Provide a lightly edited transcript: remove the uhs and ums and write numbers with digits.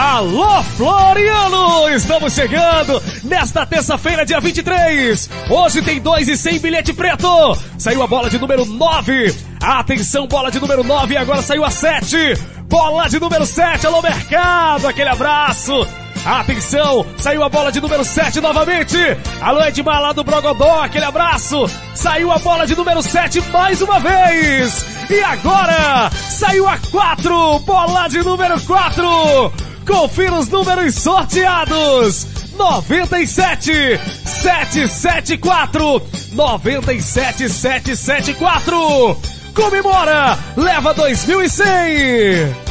Alô, Floriano! Estamos chegando nesta terça-feira, dia 23. Hoje tem 2 e 100 bilhete preto. Saiu a bola de número 9. Atenção, bola de número 9. Agora saiu a 7. Bola de número 7. Alô, mercado. Aquele abraço. Atenção, saiu a bola de número 7 novamente. Alô, Edmar lá do Brogodó, aquele abraço. Saiu a bola de número 7 mais uma vez. E agora, saiu a 4, bola de número 4. Confira os números sorteados. 97 774 97 774. Comemora, leva 2100.